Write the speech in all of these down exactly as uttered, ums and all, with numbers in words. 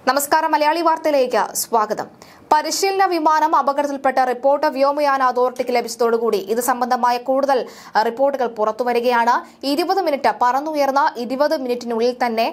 നമസ്കാരം മലയാളി വാർത്തയിലേക്ക് സ്വാഗതം. പരിശീലന വിമാനം അപകടത്തിൽപ്പെട്ട റിപ്പോർട്ട് വ്യോമയാന അതോറിറ്റിക്ക് ലഭിച്ചതോടുകൂടി ഇത് സംബന്ധമായ കൂടുതൽ റിപ്പോർട്ടുകൾ പുറത്തുവരികയാണ്. ഇരുപത് മിനിറ്റ് പറന്നുയർന്ന ഇരുപത് മിനിറ്റിനുള്ളിൽ തന്നെ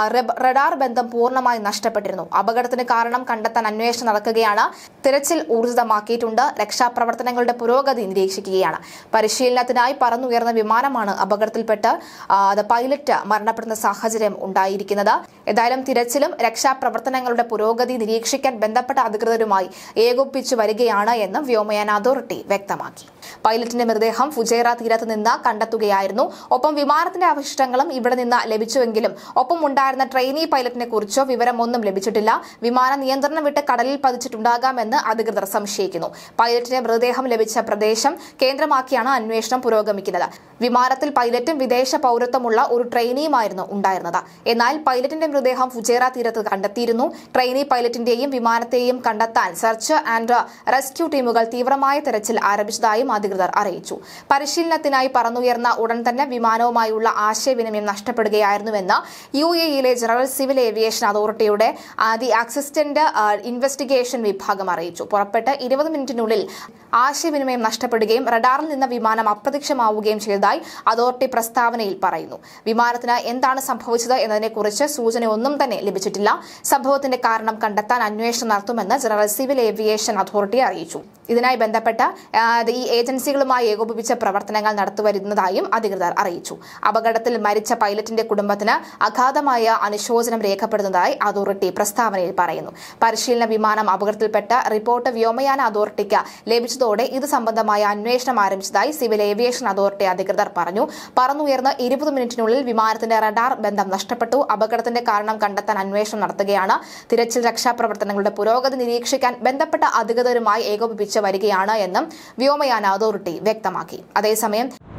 റഡാർ ബന്ധം പൂർണ്ണമായി നഷ്ടപ്പെട്ടിരുന്നു. അപകടത്തിന് കാരണം കണ്ടെത്താൻ അന്വേഷണം നടക്കുകയാണ്. തിരച്ചിൽ ഊർജിതമാക്കിയിട്ടുണ്ട്. രക്ഷാപ്രവർത്തനങ്ങളുടെ പുരോഗതി നിരീക്ഷിക്കുകയാണ്. പരിശീലനത്തിനായി പറന്നുയർന്ന വിമാനമാണ് അപകടത്തിൽപ്പെട്ട് പൈലറ്റ് മരണപ്പെടുന്ന സാഹചര്യം ഉണ്ടായിരിക്കുന്നത്. ഏതായാലും തിരച്ചിലും രക്ഷാപ്രവർത്തനങ്ങളുടെ പുരോഗതി നിരീക്ഷിക്കാൻ ബന്ധപ്പെട്ട അധികൃതർ ഏകോപിപ്പിച്ചു വരികയാണ് എന്ന് വ്യോമയാന അതോറിറ്റി വ്യക്തമാക്കി. പൈലറ്റിന്റെ മൃതദേഹം ഫുജൈറ തീരത്ത് നിന്ന് കണ്ടെത്തുകയായിരുന്നു. ഒപ്പം വിമാനത്തിന്റെ അവശിഷ്ടങ്ങളും ഇവിടെ നിന്ന് ലഭിച്ചുവെങ്കിലും ഒപ്പം ഉണ്ടായിരുന്ന ട്രെയിനി പൈലറ്റിനെ കുറിച്ചോ വിവരമൊന്നും ലഭിച്ചിട്ടില്ല. വിമാനം നിയന്ത്രണം വിട്ട് കടലിൽ പതിച്ചിട്ടുണ്ടാകാമെന്ന് അധികൃതർ സംശയിക്കുന്നു. പൈലറ്റിന്റെ മൃതദേഹം ലഭിച്ച പ്രദേശം കേന്ദ്രമാക്കിയാണ് അന്വേഷണം പുരോഗമിക്കുന്നത്. വിമാനത്തിൽ പൈലറ്റും വിദേശ പൌരത്വമുള്ള ഒരു ട്രെയിനിയുമായിരുന്നു ഉണ്ടായിരുന്നത്. എന്നാൽ പൈലറ്റിന്റെ മൃതദേഹം ഫുജൈറ തീരത്ത് കണ്ടെത്തിയിരുന്നു. ട്രെയിനി പൈലറ്റിന്റെയും വിമാനത്തെയും കണ്ടെത്താൻ സെർച്ച് ആൻഡ് റെസ്ക്യൂ ടീമുകൾ തീവ്രമായ തെരച്ചിൽ ആരംഭിച്ചതായും അധികൃതർ അറിയിച്ചു. പരിശീലനത്തിനായി പറന്നുയർന്ന ഉടൻ തന്നെ വിമാനവുമായുള്ള ആശയവിനിമയം നഷ്ടപ്പെടുകയായിരുന്നുവെന്ന് യു എ ഇയിലെ ജനറൽ സിവിൽ ഏവിയേഷൻ അതോറിറ്റിയുടെ ദി അസിസ്റ്റന്റ് ഇൻവെസ്റ്റിഗേഷൻ വിഭാഗം അറിയിച്ചു. പുറപ്പെട്ട് ഇരുപത് മിനിറ്റിനുള്ളിൽ ആശയവിനിമയം നഷ്ടപ്പെടുകയും റഡാറിൽ നിന്ന് വിമാനം അപ്രത്യക്ഷമാവുകയും ചെയ്തതായി അതോറിറ്റി പ്രസ്താവനയിൽ പറയുന്നു. വിമാനത്തിന് എന്താണ് സംഭവിച്ചത് എന്നതിനെക്കുറിച്ച് സൂചനയൊന്നും തന്നെ ലഭിച്ചിട്ടില്ല. സംഭവത്തിന്റെ കാരണം കണ്ടെത്താൻ അന്വേഷണം നടത്തുമെന്ന് ജനറൽ സിവിൽ ഏവിയേഷൻ അതോറിറ്റി അറിയിച്ചു. ഇതിനായി ബന്ധപ്പെട്ട ഈ ഏജൻസികളുമായി ഏകോപിപ്പിച്ച പ്രവർത്തനങ്ങൾ നടത്തിവരുന്നതായും അധികൃതർ അറിയിച്ചു. അപകടത്തിൽ മരിച്ച പൈലറ്റിന്റെ കുടുംബത്തിന് അഗാധമായ അനുശോചനം രേഖപ്പെടുന്നതായി അതോറിറ്റി പ്രസ്താവനയിൽ പറയുന്നു. പരിശീലന വിമാനം അപകടത്തിൽപ്പെട്ട റിപ്പോർട്ട് വ്യോമയാന അതോറിറ്റിക്ക് ലഭിച്ചതോടെ ഇത് സംബന്ധമായ അന്വേഷണം ആരംഭിച്ചതായി സിവിൽ ഏവിയേഷൻ അതോറിറ്റി അധികൃതർ പറഞ്ഞു. പറന്നുയർന്ന് ഇരുപത് മിനിറ്റിനുള്ളിൽ വിമാനത്തിന്റെ റഡാർ ബന്ധം നഷ്ടപ്പെട്ടു. അപകടത്തിന്റെ കാരണം കണ്ടെത്താൻ അന്വേഷണം നടത്തുകയാണ്. തിരച്ചിൽ രക്ഷാപ്രവർത്തനങ്ങളുടെ പുരോഗതി നിരീക്ഷിക്കാൻ ബന്ധപ്പെട്ട അധികൃതരുമായി ഏകോപിപ്പിച്ച് വരികയാണ് എന്നും വ്യോമയാന അതോറിറ്റി വ്യക്തമാക്കി. അതേസമയം